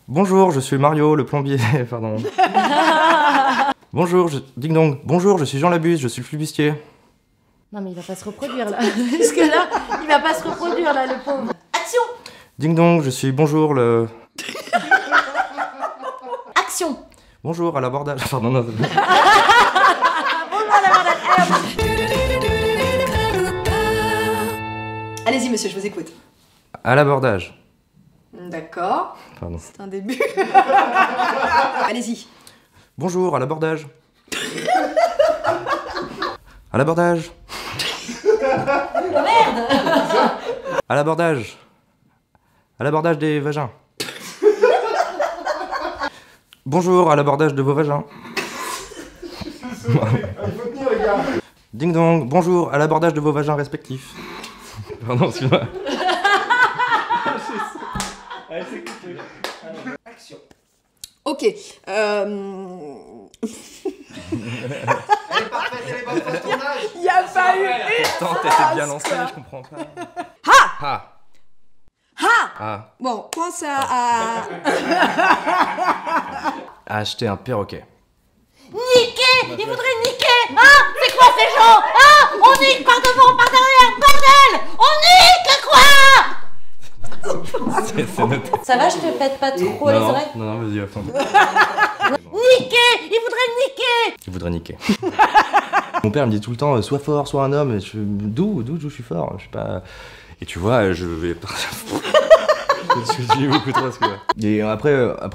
Bonjour, je suis Mario, le plombier. Pardon. Bonjour, ding dong. Bonjour, je suis Jean Labuse, je suis le flibustier. Non mais il va pas se reproduire là. Parce que là, il va pas se reproduire là, le pauvre. Action. Ding dong, je suis bonjour le... Action. Bonjour à l'abordage. Pardon, non. Bonjour à l'abordage. Allez-y monsieur, je vous écoute. À l'abordage. D'accord. Pardon. C'est un début. Allez-y. Bonjour à l'abordage. À l'abordage. Merde. À l'abordage. À l'abordage des vagins. Bonjour à l'abordage de vos vagins. Ding dong, bonjour à l'abordage de vos vagins respectifs. Pardon, excuse-moi. Action. Ok. Elle est parfaite, elle est bonne pour ton âge. Il n'y a pas eu Pourtant, t'étais bien lancé, je comprends pas. Ha. Ah. Bon, pense à... Acheter un perroquet. Niquer. Il voudrait niquer. Ah, c'est quoi ces gens? Ah, on nique par devant, par derrière, bordel. On nique quoi? C'est noté. Ça va, je te pète pas trop les oreilles? Non, vas-y, à fond. Niquer. Il voudrait niquer. Il voudrait niquer. Mon père me dit tout le temps, sois fort, sois un homme. Et d'où je suis fort, je sais pas. Et tu vois, je vais... je dis beaucoup trop ce que... Et après...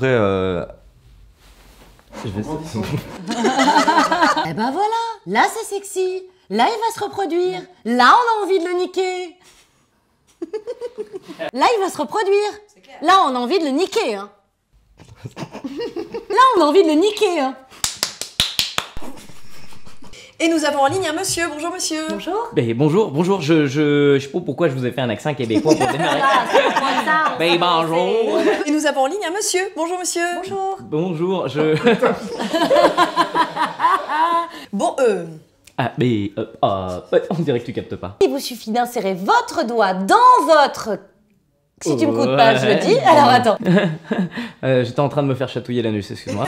Je vais... Eh ben voilà, là c'est sexy, là il va se reproduire, là on a envie de le niquer. Là il va se reproduire, là on a envie de le niquer. Hein. Là on a envie de le niquer. Hein. Et nous avons en ligne un monsieur. Bonjour monsieur. Bonjour. Ben, bonjour, je sais pas pourquoi je vous ai fait un accent québécois pour démarrer. Ben bonjour. Et nous avons en ligne un monsieur. Bonjour monsieur. Bonjour. Bonjour, Bon, Ah, mais on dirait que tu captes pas. Il vous suffit d'insérer votre doigt dans votre... Si tu me coûtes pas, je le dis. Ouais. Alors attends. J'étais en train de me faire chatouiller l'anus, excuse-moi.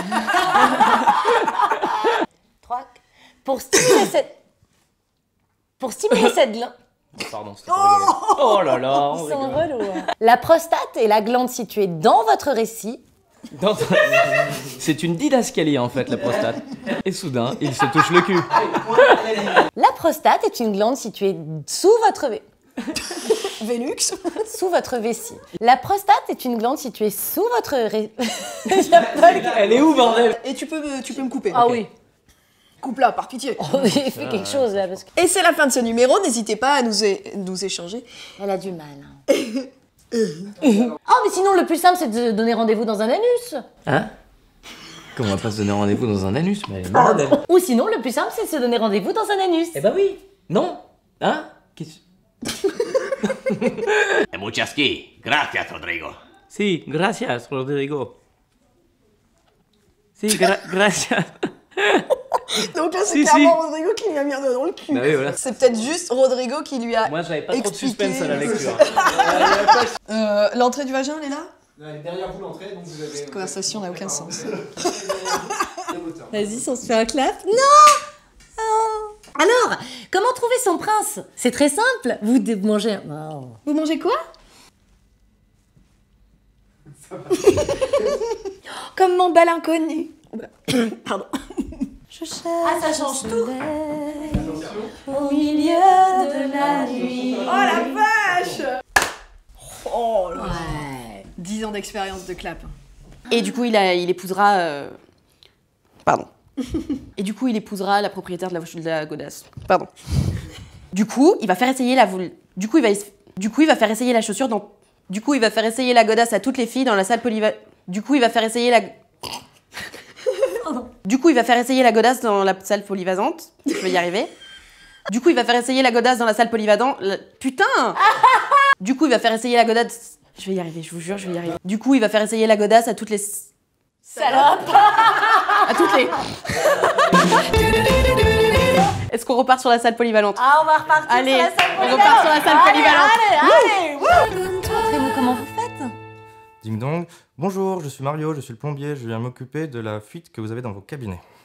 3. Pour stimuler cette... Pour stimuler cette glande... Pardon, c'était pour rigoler. Oh là là, on Ils sont rigole. relous. Hein. La prostate est la glande située dans votre récit. C'est une didascalie en fait, la prostate. Et soudain, il se touche le cul. La prostate est une glande située sous votre Vénux. sous votre vessie. La prostate est une glande située sous votre Elle est où, bordel? Et tu peux me couper. Ah oui. Coupe là, par pitié. Oh, il fait quelque chose là parce que... Et c'est la fin de ce numéro. N'hésitez pas à nous échanger. Elle a du mal. Hein. Oh mais sinon le plus simple c'est de donner rendez-vous dans un anus. Hein? Comment on va pas se donner rendez-vous dans un anus? Mais elle est malade, elle. Ou sinon le plus simple c'est de se donner rendez-vous dans un anus. Eh ben oui. Non. Hein? Qu'est-ce... Muchaski, gracias, Rodrigo. Si, gracias, Rodrigo. Si, gracias. Donc là, c'est Si, clairement Rodrigo qui lui a mis un doigt dans le cul. Bah oui, voilà. C'est peut-être juste Rodrigo qui lui a Moi, j'avais pas trop de expliqué. suspense à la lecture. L'entrée du vagin, elle est là? Derrière vous l'entrée, donc vous avez... Cette conversation n'a aucun sens. Vas-y, si on se fait un clap. Non. Oh. Alors, comment trouver son prince? C'est très simple. Vous mangez... Oh. Vous mangez quoi? Comme mon bel inconnu. Pardon. Je cherche. Ah, ça change tout. Au milieu de la nuit. Oh la vache! Oh là. Ouais. 10 ans d'expérience de clap. Et du coup, il épousera... Pardon. Et du coup, il épousera la propriétaire de la godasse. Pardon. Du coup, il va faire essayer la... Du coup, il va faire essayer la chaussure dans... Du coup, il va faire essayer la godasse à toutes les filles dans la salle polyvalente. Du coup, il va faire essayer la... Du coup, il va faire essayer la godasse dans la salle polyvalente. Je vais y arriver. Du coup, il va faire essayer la godasse dans la salle polyvalente. Putain! Du coup, il va faire essayer la godasse... Je vais y arriver, je vous jure, je vais y arriver. Du coup, il va faire essayer la godasse à toutes les... Salope. À toutes les... Est-ce qu'on repart sur la salle polyvalente? Ah, on va repartir Allez, sur la salle on repart sur la salle polyvalente. Allez, allez. Montrez-nous comment vous faites. Ding dong. Bonjour, je suis Mario, je suis le plombier, je viens m'occuper de la fuite que vous avez dans vos cabinets.